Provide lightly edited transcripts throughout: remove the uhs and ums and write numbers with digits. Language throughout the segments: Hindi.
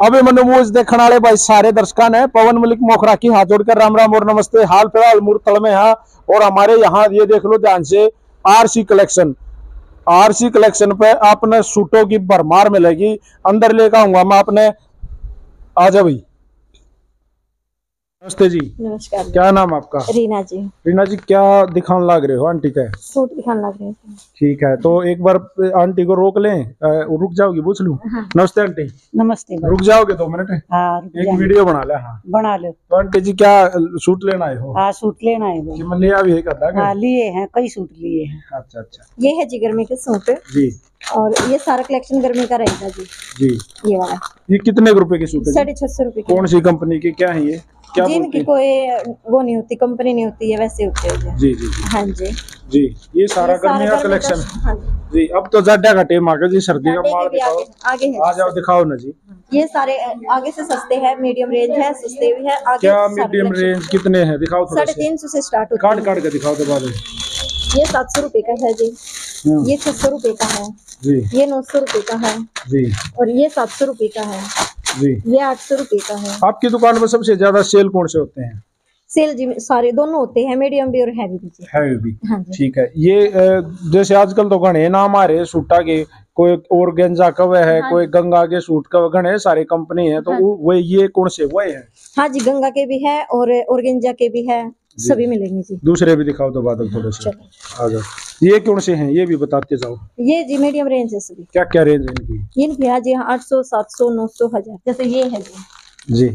अभी मनु मूज देखने वाले भाई सारे दर्शकों ने पवन मलिक मोखरा की हाथ जोड़कर राम राम और नमस्ते। हाल फिलहाल मुरतल में है और हमारे यहाँ ये देख लो ध्यान से आरसी कलेक्शन पे आपने सूटों की भरमार मिलेगी। अंदर लेकर आऊंगा मैं आपने। आ जा भाई। नमस्ते जी। नमस्कार। क्या नाम आपका? रीना जी। रीना जी, क्या दिखाने लग रहे हो आंटी का? सूट दिखाने लग रहे हैं। ठीक है, तो एक बार आंटी को रोक लें। रुक जाओगी? पूछ लूं? हाँ। नमस्ते आंटी। नमस्ते। रुक जाओगे 2 मिनट? हाँ, एक वीडियो बना ले। हाँ बना लो। तो आंटी जी क्या सूट लेना है हो? हाँ, सूट लेना है वो। मैं लिया भी है करता हाँ, लिए हैं, कई सूट लिए हैं। अच्छा अच्छा। ये है जी गर्मी के सूट जी। और ये सारा कलेक्शन गर्मी का रहेगा जी। जी। ये वाला ये कितने रुपए के सूट है? 650 रुपए। कौन सी कंपनी के क्या है ये? क्या जी, इनकी कोई वो नहीं होती, कंपनी नहीं होती है, वैसे होते हैं। जी जी जी। हाँ जी जी। ये सारा गर्मी का कलेक्शन। हाँ जी। अब तो ज्यादा का टाइम आ गया जी, सर्दी का माल दिखाओ। आगे है। आ जाओ दिखाओ ना जी। ये सारे आगे से सस्ते हैं, मीडियम रेंज है, सस्ते भी है। आगे क्या मीडियम रेंज कितने हैं? दिखाओ थोड़ा। 350 से स्टार्ट होता है। काट के दिखाओ तो बाद। ये 700 रुपए का है जी। ये 600 रुपए का है जी। ये 900 रुपए का है जी। और ये 700 रुपए का है जी। ये 800 रुपए का है। आपकी दुकान में सबसे ज्यादा सेल कौन से होते हैं? सेल जी सारे दोनों होते हैं, मीडियम भी और हैवी भी जी। हैवी भी। हाँ जी। ठीक है। ये जैसे आजकल तो घने नाम आ रहे सूटा के, कोई ऑर्गेन्जा का वह है। हाँ, कोई गंगा के सूट का घने सारे कंपनी है, तो हाँ, वो ये कौन से वो है? हाँ जी, गंगा के भी है और ऑर्गेन्जा के भी है, सभी मिलेंगे जी। दूसरे भी दिखाओ तो बादल थोड़े से। आ जाओ। ये कौन से हैं ये भी बताते जाओ। ये जी मीडियम रेंज है सभी। क्या क्या रेंज है इनकी? इनकी है जी 800 700 900 1000। जैसे ये है जी। जी।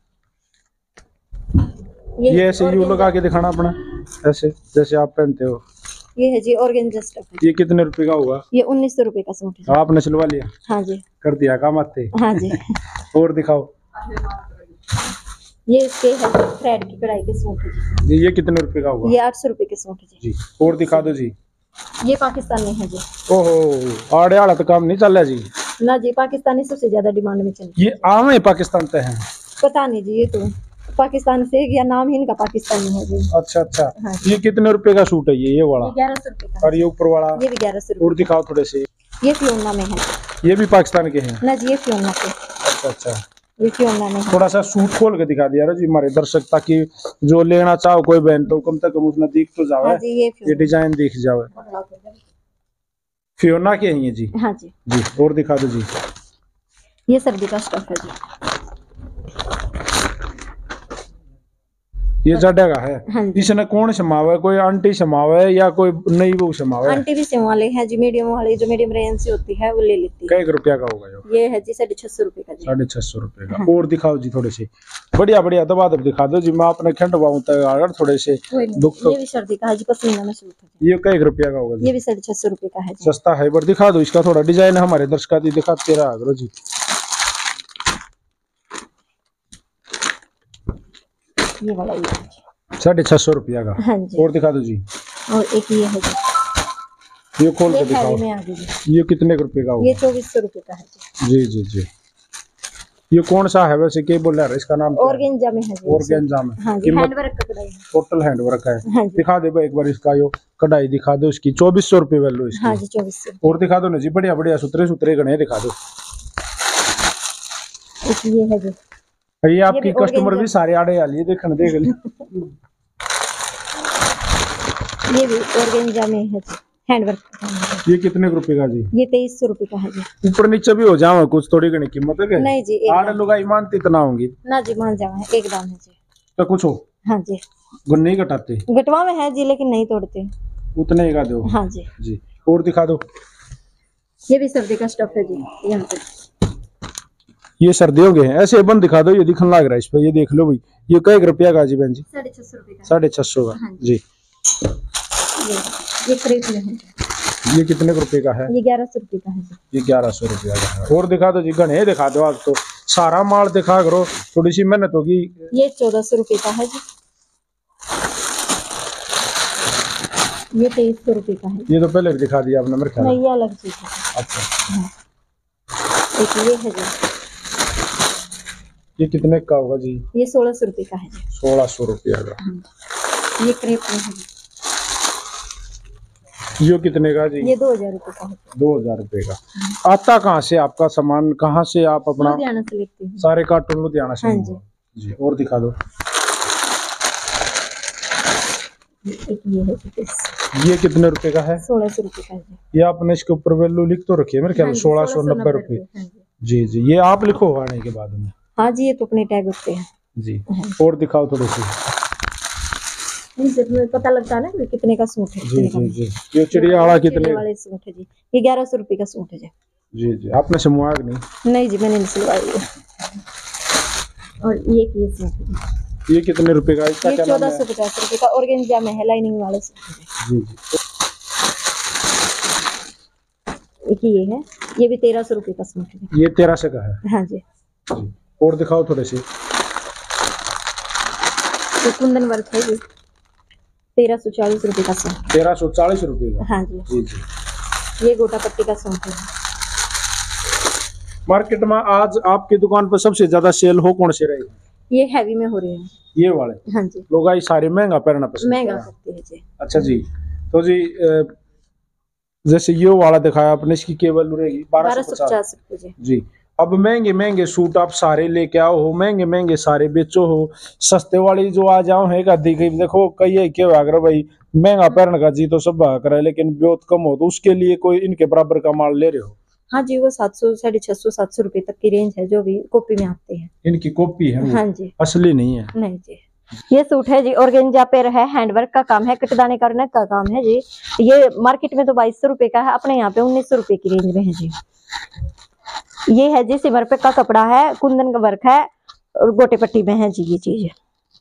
ये ऐसे यू लगा के दिखाना अपना, ऐसे जैसे आप पहनते हो। ये है जी ऑर्गेन्जा स्टफ है। ये कितने रुपए का होगा? ये 1900 रुपए का सूट है। आपने सिलवा लिया? हाँ जी। कर दिया काम आते? हाँ जी। और दिखाओ। ये इसके है थ्रेड की कढ़ाई के सूट है जी। ये कितने रुपए का होगा? ये 800 रुपए के सूट है जी। और दिखा दो जी। ये पाकिस्तानी है जी। ओहो, आड़े वाला तो काम नहीं चल रहा जी। ना जी, पाकिस्तानी सबसे ज्यादा डिमांड में चल रही है। ये आम है पाकिस्तान से हैं? पता नहीं जी, ये तो पाकिस्तान से या नाम ही इनका पाकिस्तानी है जी। अच्छा अच्छा। हाँ। ये कितने रुपए का सूट है ये वाला? 1100 रुपए का। और ये ऊपर वाला? ये भी 1100 रुपए। और दिखाओ थोड़े से। ये फियोना में है। ये भी पाकिस्तान के हैं? ना जी, ये फियोना के। अच्छा अच्छा। ये फियोना में है। थोड़ा सा सूट खोल के दिखा दिया जी हमारे दर्शक, ताकि जो लेना चाहो कोई बहन तो कम से कम उसमें दिख तो जावे। हाँ जी, ये डिजाइन दिख जावे। फियोना के हैं ये जी? हाँ जी। जी। और दिखा दो जी। ये सर्दी का स्टफ है जी। ये जाडा का है? हाँ जी। इसने कौन समावा है? कोई आंटी समावा है या कोई नई वो समावा है? आंटी भी सिम वाले हैं जी, मीडियम वाले जो मीडियम रेंज से होती है वो ले लेती है। कई रुपया का होगा जो? ये है जी 650 रुपए का जी। 650 रुपए का। हाँ। और दिखाओ जी थोड़े से बढ़िया बढ़िया दबा दब दिखा दो जी। मैं अपने खंडवाऊं तक थोड़े से दुख तो। ये भी सर्दी का है जी, पश्मीना में सूट है। ये कई रुपया का होगा? ये भी 650 रुपए का है जी। सस्ता है। पर दिखा दो इसका थोड़ा डिजाइन, हमारे दर्शक दिखाते रहा करो जी। ये वाला ये 650 रुपया का। हाँ जी। और दिखा दो जी। और एक ये है जी। ये खोल के दिखाओ। में आगे जी। ये कितने रुपए का होगा? ये 2400 रुपए का है जी जी। जी जी। ये कौन सा है वैसे, क्या बोल रहा है इसका नाम? ऑर्गेन्जा में है जी। ऑर्गेन्जा में। हाँ जी, हैंड वर्क का कढ़ाई है। टोटल हैंड वर्क है। हाँ जी। दिखा दे भाई एक बार इसका यो कढ़ाई दिखा दो इसकी। 2400 रुपए वैल्यू इसकी। हाँ जी, 2400। और दिखा दो ना जी बढ़िया बढ़िया सुतरे सुतरे गणे दिखा दो। एक ये है जी। ये आपकी कस्टमर भी सारे आड़े आलिए देखने देख ली। ये भी ऑर्गेन्जा में है जी, हैंड वर्क। ये कितने रुपए का जी? ये 2300 रुपए का है जी। ऊपर नीचे भी हो जाओ कुछ थोड़ी घनी कीमत है? नहीं जी, आड़ लुगाई मानती इतना होंगी ना जी, मान जावा है, एक दाम है जी। तो कुछ हो? हाँ जी। गुन नहीं घटाते? गटवा में है जी, लेकिन नहीं तोड़ते। उतने ही का दो। हाँ जी। जी। और दिखा दो। ये भी सर्दी का स्टफ है जी। यहाँ पे ये सर्दियों के हैं, ऐसे बंद दिखा दो। ये दिखने लग रहा है इस पे, ये देख लो भाई। ये कई रुपया का जी बहन जी? 650 रुपए का। 650 का। हाँ जी। ये क्रेप में है। ये कितने रुपए का है? ये 1100 रुपए का है जी। ये 1100 रुपया का है। और दिखा दो जी, घने दिखा दो। आज तो सारा माल दिखा करो, थोड़ी सी मेहनत होगी। ये 1400 रुपए का है जी। ये 2300 रुपए का है। ये तो पहले भी दिखा दिया आपने मेरे ख्याल। नहीं, ये अलग चीज है। अच्छा। हाँ। एक ये है जी। ये कितने का होगा जी? ये 1600 रुपए का है जी। 1600 रुपया का। ये क्रेप में है जी। ये कितने का जी? ये 2000 रुपये का है। 2000 रुपये का। आता कहाँ से आपका सामान, कहाँ से आप अपना? लुधियाना से लेती हूँ। सारे कार्टून लुधियाना से? हाँ जी। जी, और दिखा दो। एक ये है पीस, ये कितने रुपए का है? 1600 रुपये का है जी। ये आपने इसके ऊपर वैल्यू लिख तो रखी है मेरे ख्याल हाँ में, जी, 1690 रुपये। हाँ जी। जी जी, ये आप लिखो आने के बाद में। हाँ जी, ये तो अपने टैग होते हैं जी, हाँ। और दिखाओ थोड़ी सी। इनसे तुम्हें पता लगता है ना कि कितने का सूट है। जी जी जी, ये चिड़िया वाला कितने? वाले सूट है जी, ये 1100 रुपये का सूट है जी। जी जी, आपने सिलवाया कि नहीं? नहीं जी, मैंने नहीं सिलवाई है। और ये सूट है जी, ये कितने रुपए का? इसका ये क्या नाम है? 1450 रुपये का ऑर्गेन्जा में है, लाइनिंग वाला सूट है जी जी, एक ये है, ये भी 1300 रुपये का सूट है। ये 1300 का है। हाँ जी। जी, और दिखाओ थोड़े से। ये कुंदन वर्क है जी, 1340 रुपये का सूट। 1340 रुपये का? हाँ जी। जी जी। ये गोटा पट्टी का सूट है। मार्केट में आज आपकी दुकान पर सबसे ज्यादा सेल हो कौन से रही? ये हैवी में हो रहे हैं। ये वाले? हाँ जी। लोग आई सारे महंगा पहनना पसंद महंगा करते हैं। करते हैं जी। अच्छा जी, तो जी जैसे ये वाला दिखाया आपने, इसकी केवल रहेगी 1250 रुपये जी। जी। अब महंगे महंगे सूट आप सारे लेके आओ हो, महंगे महंगे सारे बेचो हो, सस्ते वाली जो आ जाओ है कदी कहीं देखो कई क्या अगर भाई महंगा पहन का जी तो सब करे, लेकिन बहुत कम हो तो उसके लिए कोई इनके बराबर का माल ले रहे हो? हाँ जी, वो 700 650 700 रुपये तक की रेंज है जो भी कॉपी में आते हैं। इनकी कॉपी है? हाँ जी, असली नहीं है? नहीं जी। ये सूट है जी, ऑर्गेन्जा पे है, हैंडवर्क का काम है, कटदाने करने का काम है जी। ये मार्केट में तो 2200 रुपये का है, अपने यहाँ पे 1900 रुपये की रेंज में है जी। ये है जी सिमर पे का कपड़ा है, कुंदन का वर्क है और गोटे पट्टी में है जी ये चीज।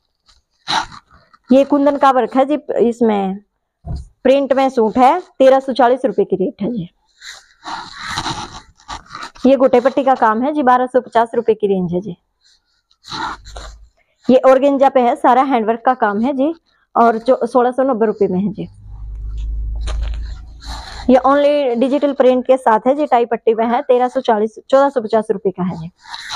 ये कुंदन का वर्क है जी, इसमें प्रिंट में सूट है, 1340 रुपये की रेट है जी। ये गोटे पट्टी का काम है जी, 1250 रुपये की रेंज है जी। ये ऑर्गेन्जा पे है, सारा हैंडवर्क का काम है जी और 1690 रुपये में है जी। ये ओनली डिजिटल प्रिंट के साथ है जी, टाई पट्टी में है, 1450 रुपये का है जी।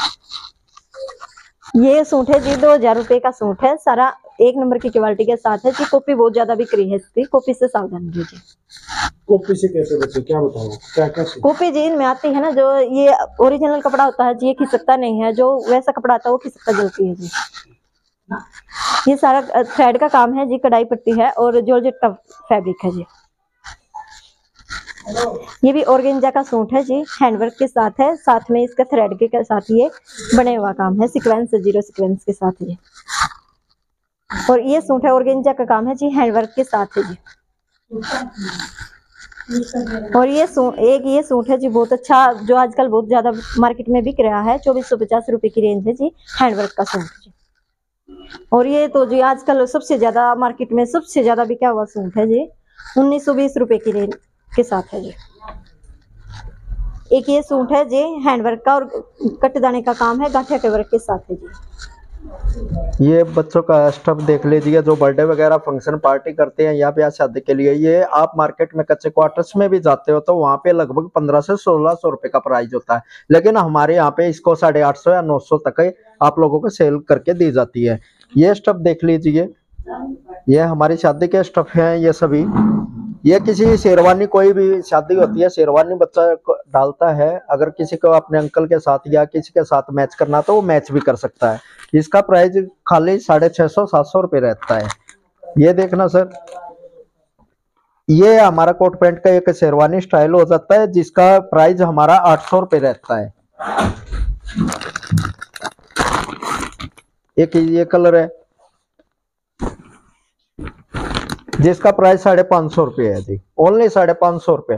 ये सूट है जी, 2000 रुपये का सूट है, सारा 1 नंबर की क्वालिटी के साथ है जी। कॉपी बहुत ज्यादा बिक रही है इसकी, कॉपी से सावधान रहिए। कॉपी से कैसे बचे, क्या बताओ क्या कैसे? कॉपी जी इनमें आती है ना, जो ये ओरिजिनल कपड़ा होता है जी, ये खिसकता नहीं है, जो वैसा कपड़ा आता है वो खिसकता जलती है जी। ये सारा थ्रेड का काम है जी, कढ़ाई पट्टी है और जॉर्जेट का फैब्रिक है जी। ये भी ऑर्गेन्जा का सूट है जी, हैंडवर्क के साथ है, साथ में इसका थ्रेड के साथ ये बने हुआ काम है, सीक्वेंस 0 सीक्वेंस के साथ है। और ये सूट है ऑर्गेन्जा का काम है जी, हैंडवर्क के साथ है जी। और ये सूट है जी बहुत अच्छा, जो आजकल बहुत ज्यादा मार्केट में बिक रहा है, 2450 रुपये की रेंज है जी, हैंडवर्क का सूट जी। और ये तो जी आजकल सबसे ज्यादा मार्केट में सबसे ज्यादा बिका हुआ सूट है जी, 1920 रुपये की रेंज के साथ है जी। एक ये सूट है जी हैंडवर्क का और कटदाने का काम है, गांठिया के वर्क के साथ है जी। ये बच्चों का स्टफ देख लीजिए, जो बर्थडे वगैरह फंक्शन पार्टी करते हैं या ब्याह शादी के लिए। ये आप मार्केट में कच्चे क्वार्टर्स में भी जाते हो तो वहाँ पे लगभग 1500 से 1600 रुपए का प्राइस होता है, लेकिन हमारे यहाँ पे इसको 850 या 900 तक आप लोगों को सेल करके दी जाती है। ये स्टफ देख लीजिए, ये हमारी शादी के स्टफ हैं ये सभी। ये किसी शेरवानी, कोई भी शादी होती है शेरवानी बच्चा डालता है, अगर किसी को अपने अंकल के साथ या किसी के साथ मैच करना तो वो मैच भी कर सकता है। इसका प्राइस खाली 650 700 रुपये रहता है। ये देखना सर, ये हमारा कोट पैंट का एक शेरवानी स्टाइल हो जाता है, जिसका प्राइस हमारा 800 रुपये रहता है। एक ये कलर है जिसका प्राइस 550 रुपये है जी, ओनली 550 रुपये।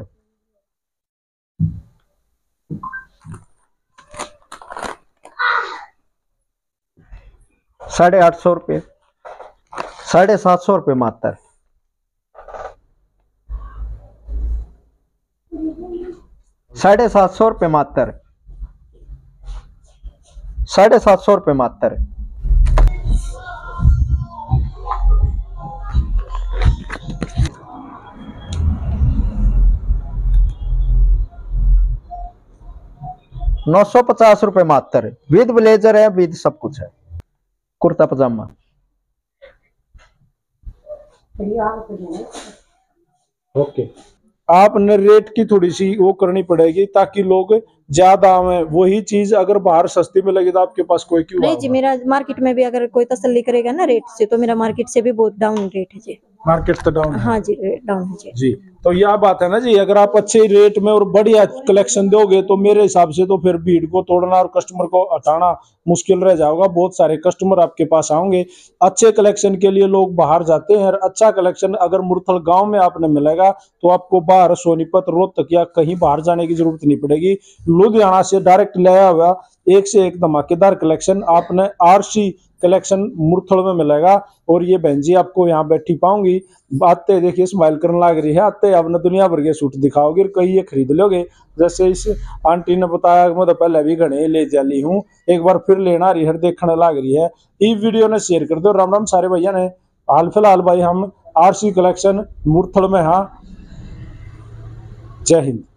₹850, 750 रुपये मात्र। ₹750 मात्र, 750 रुपये मात्र। ₹950 मात्र, विद ब्लेजर है, विद सब कुछ है, कुर्ता पजामा। ओके। आपने रेट की थोड़ी सी वो करनी पड़ेगी ताकि लोग ज्यादा आवे। वही चीज अगर बाहर सस्ती में लगी तो आपके पास कोई क्यों नहीं जी, मेरा मार्केट में भी अगर कोई तसल्ली करेगा ना रेट से, तो मेरा मार्केट से भी बहुत डाउन रेट है जी। मार्केट तो डाउन है। हाँ जी, रेट डाउन है जी। जी, तो यह बात है ना जी, अगर आप अच्छे रेट में और बढ़िया कलेक्शन दोगे तो मेरे हिसाब से तो फिर भीड़ को तोड़ना और कस्टमर को हटाना मुश्किल रह जाएगा। बहुत सारे कस्टमर आपके पास आएंगे। अच्छे कलेक्शन के लिए लोग बाहर जाते हैं और अच्छा कलेक्शन अगर मुरथल गांव में आपने मिलेगा तो आपको बाहर सोनीपत, रोहतक या कहीं बाहर जाने की जरूरत नहीं पड़ेगी। लुधियाना से डायरेक्ट लाया हुआ एक से एक धमाकेदार कलेक्शन आपने आरसी कलेक्शन मुरथल में मिलेगा। और ये बहन जी आपको यहाँ बैठी पाऊंगी, आते देखिए स्माइल करने लग रही है, आते आपने दुनिया भर के सूट दिखाओगे और कहीं ये खरीद लोगे। जैसे इस आंटी ने बताया मैं तो पहले भी घने ले जाली हूँ, एक बार फिर लेना रही है, देखने लग रही है। ये वीडियो ने शेयर कर दो। राम राम सारे भैया ने। हाल फिलहाल भाई हम आरसी कलेक्शन मुरथल में। हाँ, जय हिंद।